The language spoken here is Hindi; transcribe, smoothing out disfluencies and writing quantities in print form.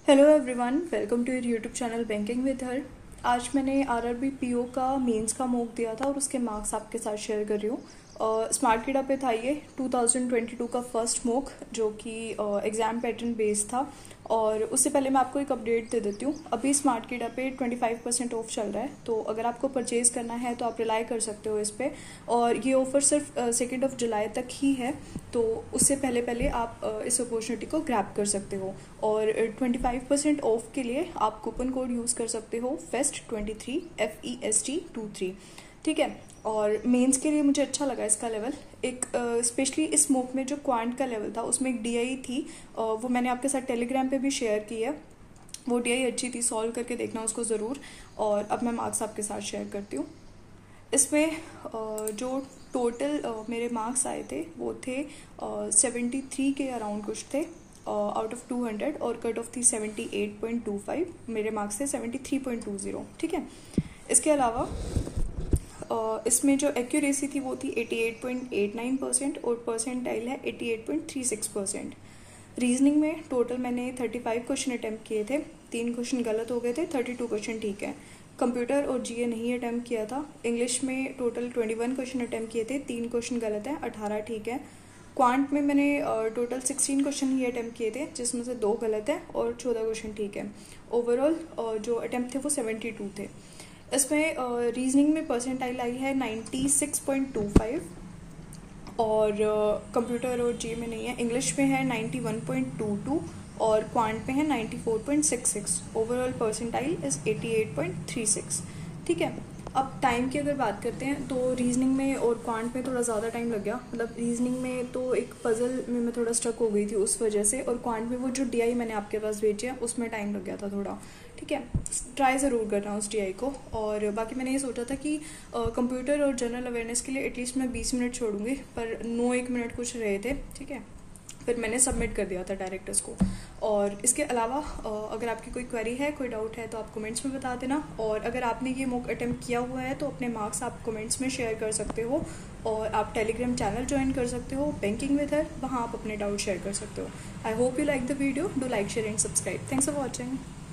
Hello everyone, welcome to your YouTube channel banking with her. आज मैंने आरआरबी पीओ का मेंस का मॉक दिया था और उसके मार्क्स आपके साथ शेयर कर रही हूँ। स्मार्ट किडा पे था ये 2022 का फर्स्ट मॉक जो कि एग्ज़ाम पैटर्न बेस्ड था। और उससे पहले मैं आपको एक अपडेट दे देती हूँ। अभी स्मार्ट किडा पे 25% ऑफ चल रहा है, तो अगर आपको परचेज़ करना है तो आप रिलाई कर सकते हो इस पर। और ये ऑफ़र सिर्फ 2 जुलाई तक ही है, तो उससे पहले पहले आप इस अपॉर्चुनिटी को ग्रैब कर सकते हो। और 25% ऑफ के लिए आप कूपन कोड यूज़ कर सकते हो FEST23 FEST23। ठीक है। और मेंस के लिए मुझे अच्छा लगा इसका लेवल। एक स्पेशली इस स्मोक में जो क्वांट का लेवल था उसमें एक डीआई थी, वो मैंने आपके साथ टेलीग्राम पे भी शेयर की है। वो डीआई अच्छी थी, सॉल्व करके देखना उसको ज़रूर। और अब मैं मार्क्स आपके साथ शेयर करती हूँ। इसमें जो टोटल मेरे मार्क्स आए थे वो थे 73 के अराउंड कुछ थे आउट ऑफ 200, और कट ऑफ थी 78.25। मेरे मार्क्स थे 73.20। ठीक है। इसके अलावा इसमें जो एक्यूरेसी थी वो थी 88.89% और परसेंटाइल है 88.36%। रीजनिंग में टोटल मैंने 35 क्वेश्चन अटैम्प्ट किए थे, 3 क्वेश्चन गलत हो गए थे, 32 क्वेश्चन ठीक है। कंप्यूटर और जीए नहीं अटैम्प्ट किया था। इंग्लिश में टोटल 21 क्वेश्चन अटैम्प्ट किए थे, 3 क्वेश्चन गलत हैं, 18 ठीक है। क्वांट में मैंने टोटल 16 क्वेश्चन ही अटैम्प्ट किए थे, जिसमें से 2 गलत हैं और 14 क्वेश्चन ठीक है। ओवरऑल जो अटैम्प्ट थे वो 72 थे। इसमें रीजनिंग में परसेंटाइल आई है 96.25, और कंप्यूटर और जी में नहीं है। इंग्लिश में है 91.22 और क्वांट में है 94.66। Overall percentile is 88.36। ठीक है। अब टाइम की अगर बात करते हैं तो रीजनिंग में और क्वांट में थोड़ा ज़्यादा टाइम लग गया। मतलब रीजनिंग में तो एक पज़ल में मैं थोड़ा स्टक हो गई थी उस वजह से, और क्वांट में वो जो डीआई मैंने आपके पास भेजी है उसमें टाइम लग गया था थोड़ा। ठीक है। ट्राई ज़रूर करना उस डीआई को। और बाकी मैंने ये सोचा था कि कंप्यूटर और जनरल अवेयरनेस के लिए एटलीस्ट मैं 20 मिनट छोड़ूंगी, पर 9-1 मिनट कुछ रहे थे। ठीक है। फिर मैंने सबमिट कर दिया था डायरेक्टर्स को। और इसके अलावा अगर आपकी कोई क्वेरी है, कोई डाउट है तो आप कमेंट्स में बता देना। और अगर आपने ये मॉक अटेम्प्ट किया हुआ है तो अपने मार्क्स आप कमेंट्स में शेयर कर सकते हो। और आप टेलीग्राम चैनल ज्वाइन कर सकते हो बैंकिंग विद हर, वहाँ आप अपने डाउट शेयर कर सकते हो। I hope you like the video. Do like, share and subscribe. Thanks for watching.